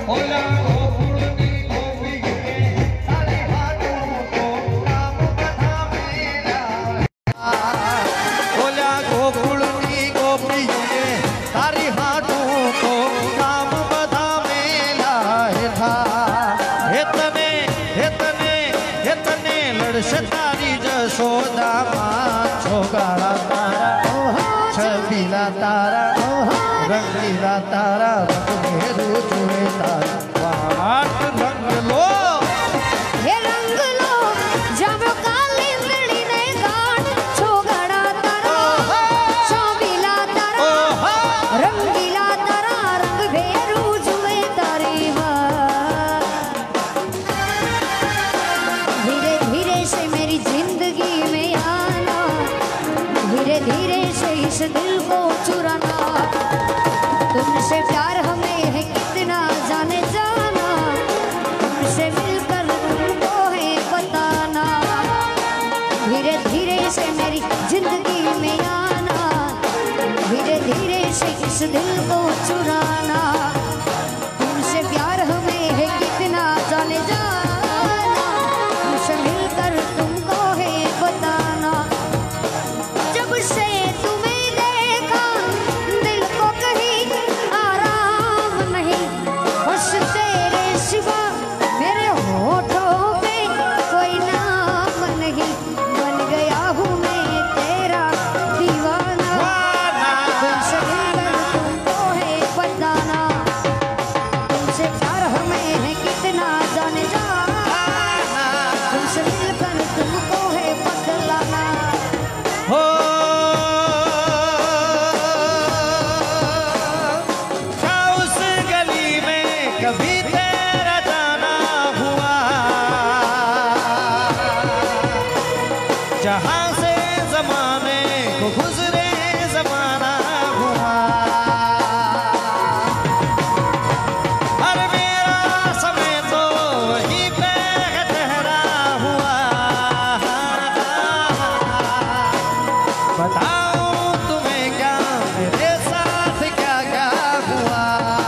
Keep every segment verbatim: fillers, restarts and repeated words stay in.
रंगीला तारा रंग मेरू जुए तारा वाट रंग लो हे रंग लो जब काली लड़ी ने गान छोगड़ा तारा चौबीला तारा रंगीला तारा रंग मेरू जुए तारी वाट धीरे धीरे से मेरी जिंदगी में आना धीरे धीरे से इस दिल को चुराना तुमसे प्यार हमें है कितना जाने जाना तुमसे मिलकर तुमको है बताना धीरे धीरे से मेरी जिंदगी में आना धीरे धीरे से इस दिल को चुराना तुमसे प्यार हमें है कितना जाने जाना तुमसे मिलकर तुमको है बताना जब से तुम्हें देखा दिल को कहीं आराम नहीं बस तेरे सिवा मेरे होठों पे कोई नाम नहीं बन गया हूँ मैं तेरा दीवाना तुमसे मिलकर तुमको है बताना तुमसे प्यार हमें है कितना जाने जाना तुमसे मिलकर तुमको है बदलाना हो क्या उस गली में कभी तेरा जाना हुआ जहां से जमाने को गुजरे जमाना हुआ हर मेरा समय तो वहीं पे ठहरा हुआ बताऊं तुम्हें क्या मेरे साथ क्या क्या हुआ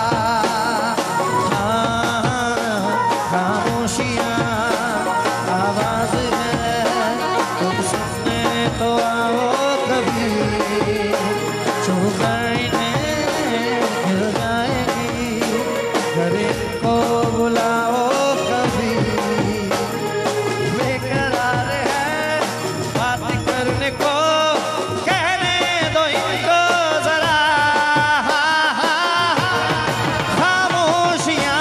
हाँ, खामोशियाँ आवाज है तुम सुनने तो आओ कभी छू करने मिल जाएगी घर को बुलाओ कभी बेकरार है बात करने को कहने दो इनको जरा खामोशियाँ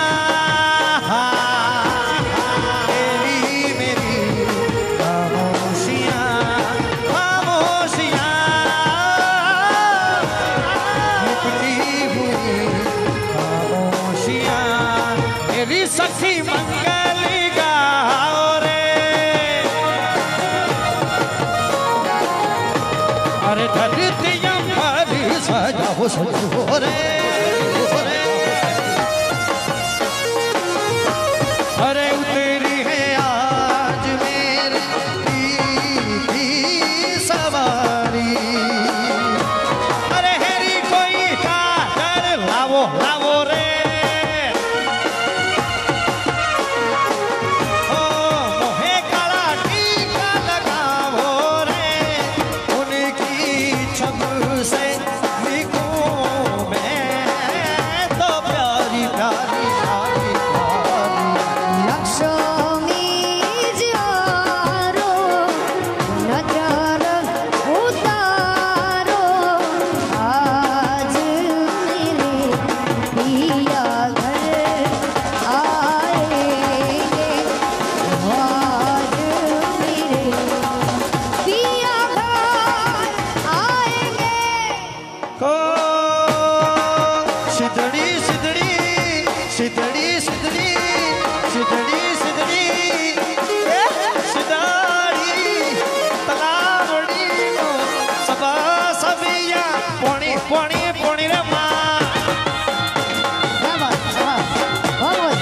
तेरी मेरी खामोशियाँ खामोशियाँ मिटती हुई खामोशियाँ मेरी सखी मंगली गाओ रे अरे धरतियाँ भरी सजाओ सजो रे अरे उतरी है आज मेरी की सवारी अरे हेरी कोई काजल लावो लावो रे ओ मोहे काला टीका लगावो रे उनकी छब से लिखूं मैं तो प्यारी प्यारी प्यारी प्यारी लक्ष्मी जारो नजर उतारो आज मेरे पिया घर आएंगे आज मेरे पिया घर आएंगे को सिद्धड़ी सिद्धड़ी सिद्धड़ी सिद्धड़ी सिद्धड़ी सिद्धड़ी सिद्धड़ी तलावड़ी नो सबा सबिया पोणी पोणी पोणी रे माँ क्या बात है बहुत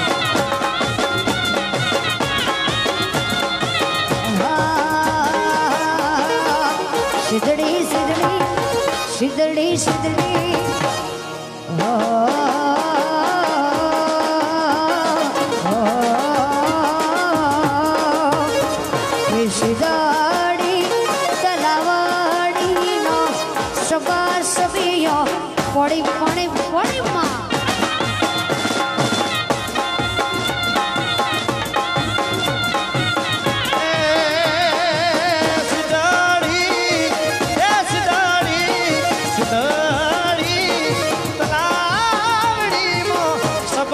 सिद्धड़ी सिद्धड़ी सिद्धड़ी सिद्धड़ी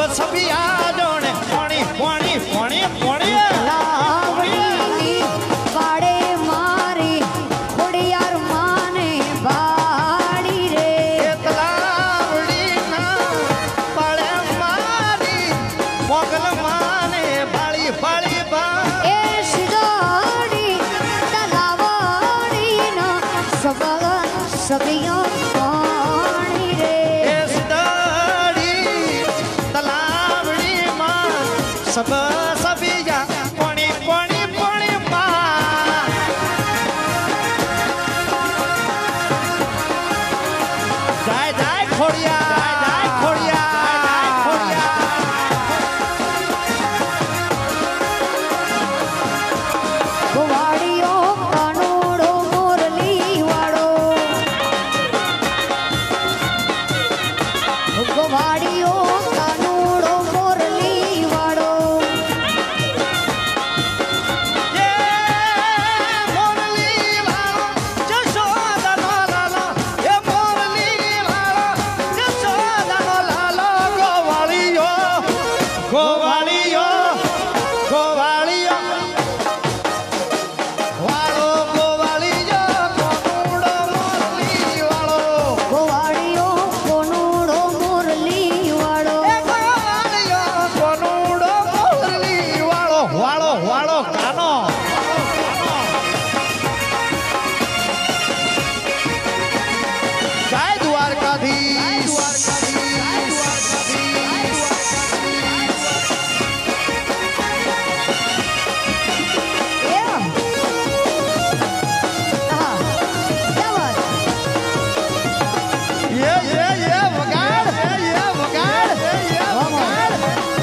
સભિયા જોણે પોણી પોણી પોણી પોણી લાવણી પાડે મારી ખોડિયાર માને બાળી રે તલાવડી ના પાળે મારી મોગલ માને બાળી બાળી બા એ શિદોડી તલાવડી ના સબગ સબિયો પાણી રે એ સદાડી તલાવડી માં સબ સભિયા પોણી પોણી પોણી માં જાય જાય ખોડિયા જાય ખોડિયા જાય ખોડિયા ગોવાળીઓ કાનોડો મોરલી વાળો ગોવાળીઓ કાનોડો મોરલી વાળો એ મોરલી વાળો જશોદાનો લાલો એ મોરલી વાળો જશોદાનો લાલો ગોવાળીઓ ગોવાળીઓ ગોવાળીઓ વાળો ગોવાળીઓ કોનુડો મોરલી વાળો ગોવાળીઓ કોનુડો મોરલી વાળો એ ગોવાળીઓ કોનુડો મોરલી વાળો વાળો વાળો કાનો જય દ્વારકાધીશ એમ હા क्या बात ये ये ये वगाड़ ये ये वगाड़ ये ये वगाड़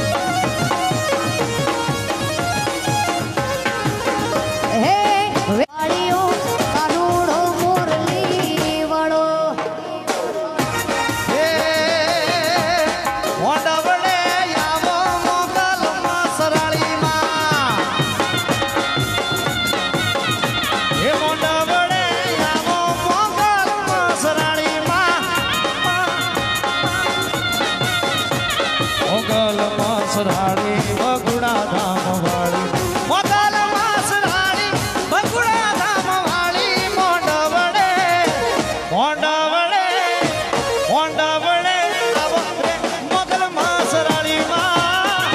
હે વાળીઓ કાનોડો મોરલી વાળો ये મોંડવડે આવો મોગલ મસરાળી માં એ મોંડવડે આવો મોગલ મસરાળી માં મોગલ મસરાળી બગુડા ધામ વાળી મોગલ મસરાળી બગુડા ધામ વાળી મોંડવડે મોંડવડે મોંડવડે આવો રે મોગલ મસરાળી માં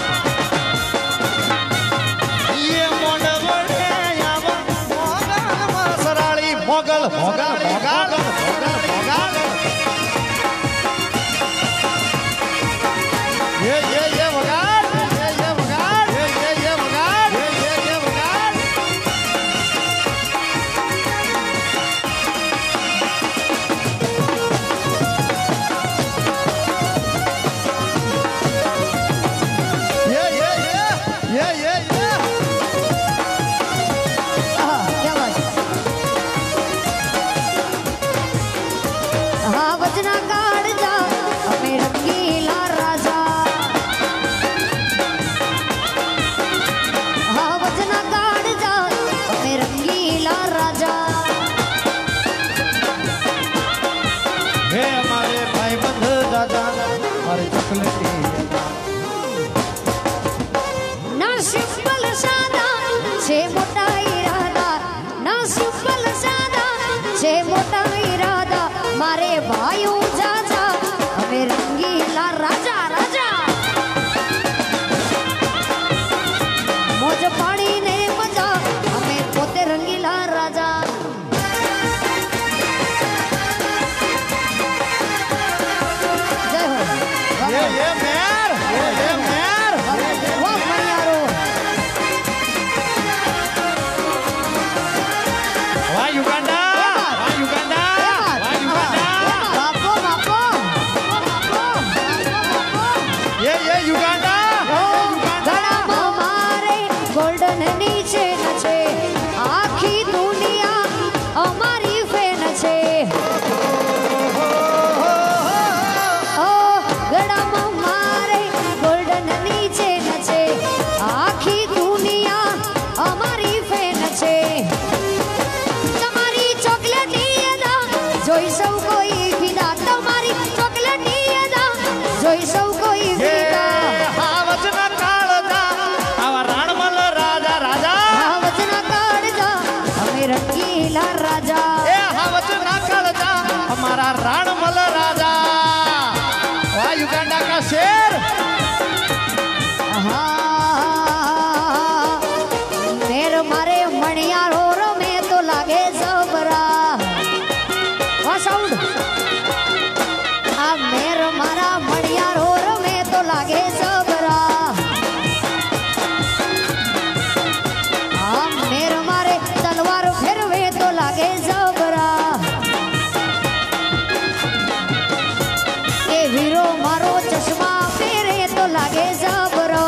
ये મોંડવડે આવો મોગલ મસરાળી મોગલ મોગલ મોગલ મોગલ મોગલ ये ये ये वगाड़ ये ये वगाड़ ये ये ये वगाड़ ये ये ये वगाड़ ये ये ये ये ये ये હા क्या बात હા વચના કાઢજા અમે રંગીલા રાજા હા વચના કાઢજા અમે રંગીલા રાજા हे हमारे भाई बंध दादा हमारे चॉकलेटी ના સિમ્પલ સાદા છે મોટા ઈરાદા ના સિમ્પલ સાદા છે મોટા ઈરાદા મારે ભાઈઓ જાજા અમે રંગીલા રાજા રાજા મોજ પાડીને મજા અમે પોતે રંગીલા રાજા જય હો ये ये मेर ये ये मेर વાહ મણિયારો वाह युगांडा वाह युगांडा वाह युगांडा બાપો બાપો બાપો બાપો ये ये युगांडा ગળામાં મારે ગોલ્ડન નીચે છે આખી દુનિયા અમારી ફેન છે ઓ ગળામાં મારે ગોલ્ડન નીચે છે આખી દુનિયા અમારી ફેન છે તમારી ચોકલેટી અદા જોઈ સૌ કોઈ ફિદા તમારી ચોકલેટી અદા જોઈ સૌ કોઈ ફિદા शेर हाँ मेर मारे मणिया रो रमे तो लागे जबरा हाँ साउंड आ मेर मारा मणिया रो रमे तो लागे जबरा हाँ मेर मारे तलवार फेरवे तो लागे जबरा ए वीरो मारो चश्मा फेरे तो लागे जबरो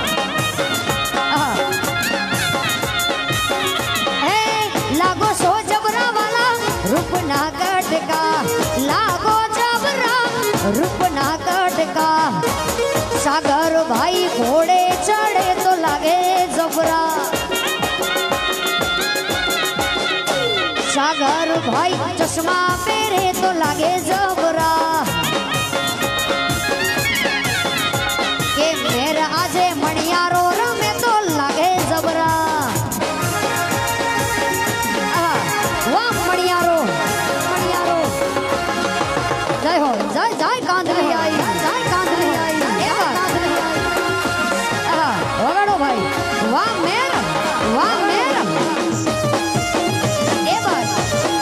लागो सो जबरा वाला रूप ना कटका लागो जबरा रूप ना कटका सागर भाई घोड़े चढ़े तो लागे जबरा सागर भाई चश्मा पहरे तो लागे जबरा के मेरा आजे मणियारो रमे तो लागे जबरा जय हो जय जय कांदली आई जय कांदली आई कांदली आई वगाड़ो भाई वाह मेरा वाह मेरा ए बस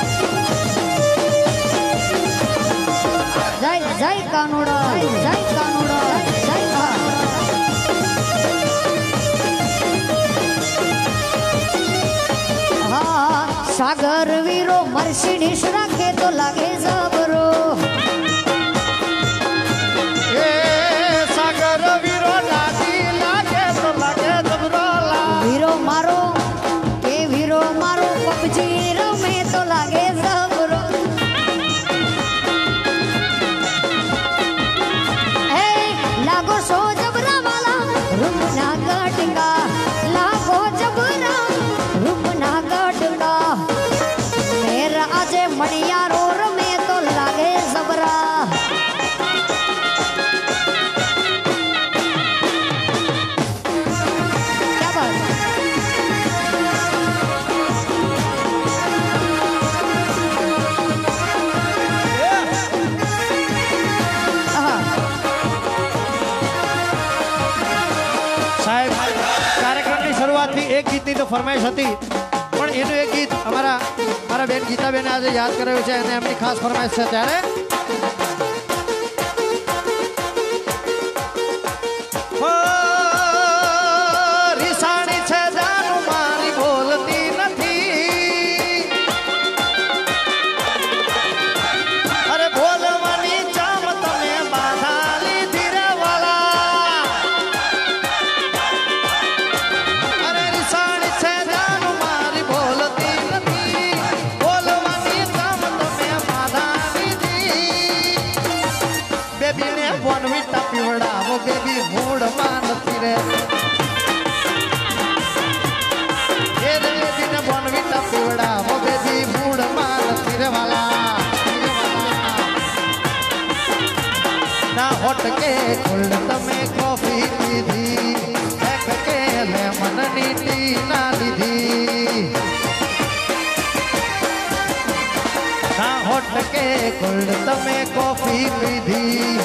जय जय कानूड़ा जय कानूड़ा जय हाँ सागर वीरो मर्सिडीज रखे तो लागे जबरो वीरो मारो के वीरो मारो पबजी रमे तो लागे जबरो ए लागो सो जबरा वाला रूप ना कटका लागो जबरा रूप ना कटका मेरा आजे मणिया रो रमे तो लागे जबरा एक गीत की तो फरमाइश थी पण एनु एक गीत हमारा मारा बेन गीता बेन आज याद करायो छे અને એમની ખાસ ફરમાઈશ છે ત્યારે હો રીસાણી છે જાનુ મારી બોલતી નથી અરે બોલવાની ચામ તમે બાધા લીધી રે વાલા પીવડાવો બેબી મૂડ માં નથી રે એ રે બેબીને બોનવીટા પીવડાવો બેબી મૂડ માં નથી રે વાલા ના હોટ કે કોલ્ડ તમે કોફી લીધી એક કે લેમન ની ટી ના લીધી ના હોટ કે કોલ્ડ તમે કોફી લીધી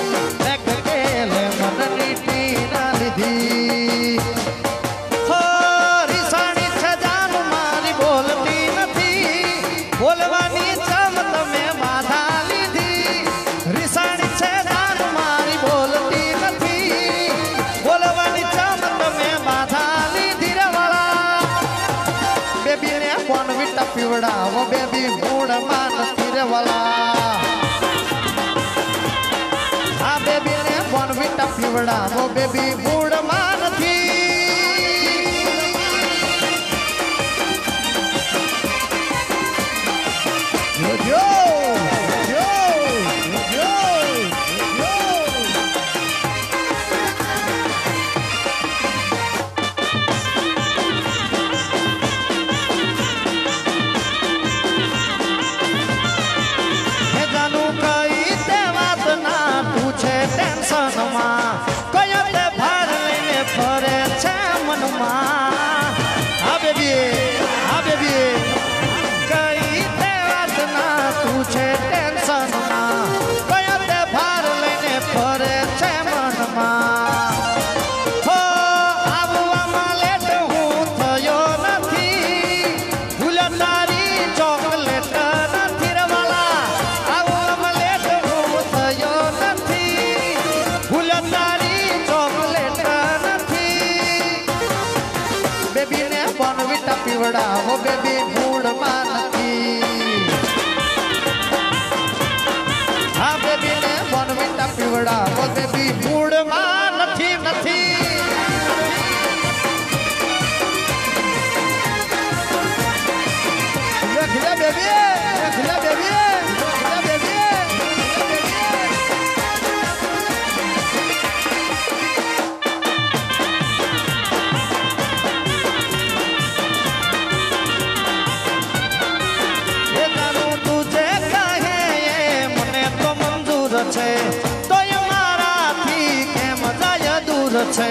પીવડાવો બેબી મૂડ માં નથી રે વાલા આ બેબી ને બોનવીટા પીવડાવો બેબી મૂડ માં નથી yo yo yo yo yo tension માં કયો તે ભાર લઈને પીવડાવો બેબી મૂળમાં નથી. હા બેબી ને બોર્નવિટા પીવડાવો બેબી મૂળમાં નથી નથી. ખીલા બેબી ખીલા બેબી ખીલા બેબી એ તારું તુજે કહે એ મને તો મંજૂર છે તોય મારાથી કેમ જાય દૂર છે.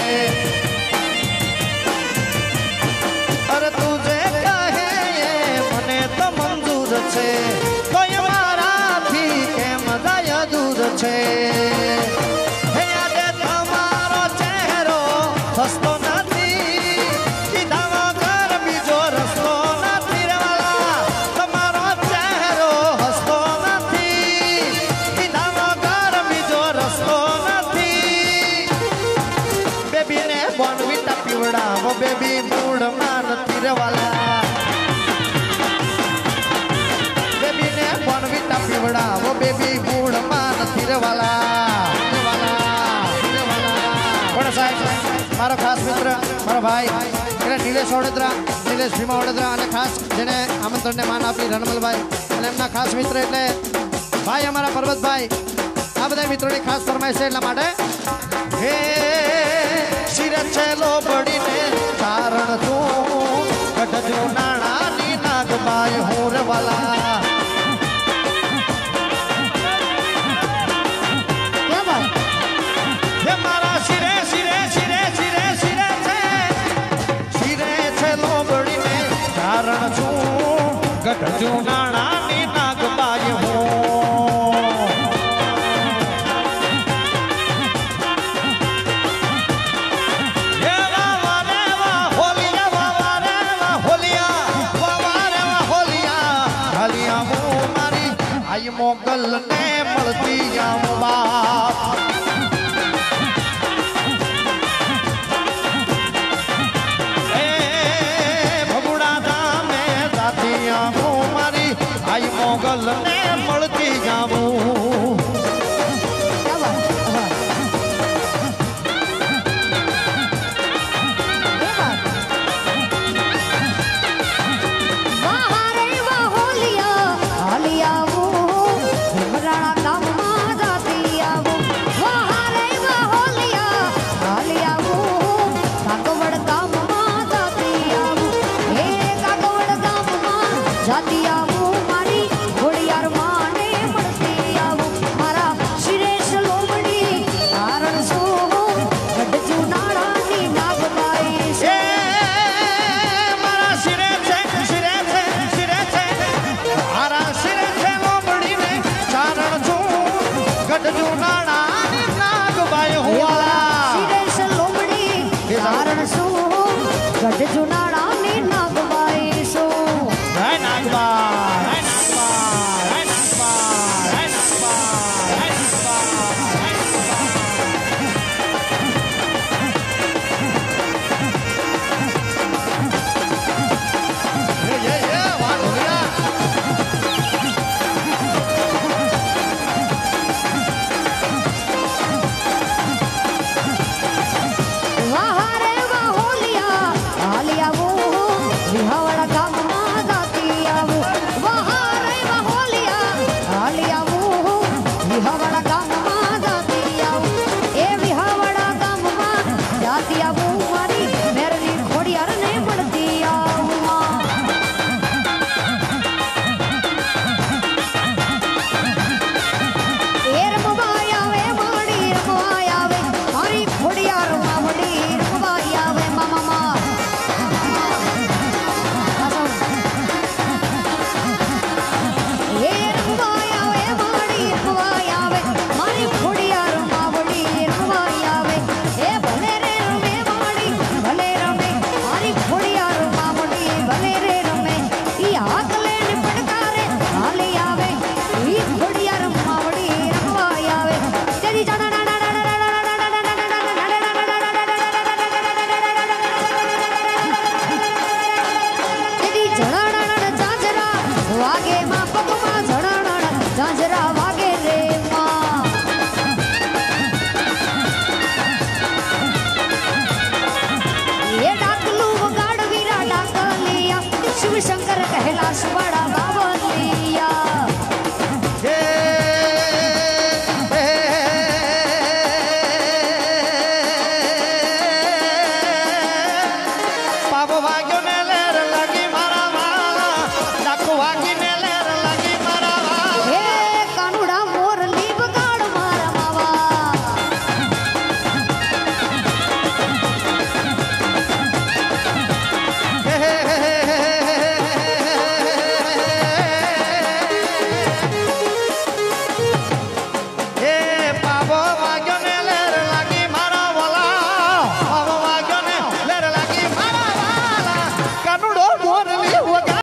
અરે તુજે છે તોય મારાથી કેમ જાય દૂર છે. હે આજે તમારો ચહેરો હસતો નથી કીધા વગર બીજો રસ્તો નથી રે વાલા. તમારો ચહેરો હસતો નથી કીધા વગર બીજો રસ્તો નથી. બેબીને બોર્નવિટા પીવડાવો બેબી મૂળમાં નથી રે વાલા. બોર્નવિટા પીવડાવો બેબી મૂળમાં નથી રે વાલા. પણ સાહેબ મારો ખાસ મિત્ર મારો ભાઈ એટલે નિલેશ વડોદરા નિલેશ ભીમા વડોદરા અને ખાસ જેને આમંત્રણને માન આપી રણમલભાઈ અને એમના ખાસ મિત્ર એટલે ભાઈ અમારા પર્વતભાઈ આ બધા મિત્રોની ખાસ ફરમાઈશ છે એટલા માટે. હે શિરે છેલો પડીને કારણ તું કઢજો નાણાની નાગબાઈ હું રે વાલા. ગઢજુ નાણાની નાગબાઈ હું. એ વાવા રે વા હોલિયા વાવા રે વા હોલિયા વાવા રે વા હોલિયા હાલિયા હું મારી આઈ મોગલ ને મળતી જાઉં બાપ. હું મારી આઈ મોગલ ને મળતી જાઉં. જાતી આવું મારી ઘોડિયાર માને મળતી આવું મારા શિરેશ લોમડી કારણ શું ગઢજુ નાળાની નાગબાઈ છે. મારા શિરે છે શિરે છે શિરે છે મારા શિરે છે લોમડી ને કારણ છું ગઢજુ નાળાની નાગબાઈ હું. શિરેશ લોમડી કારણ શું ગઢજુ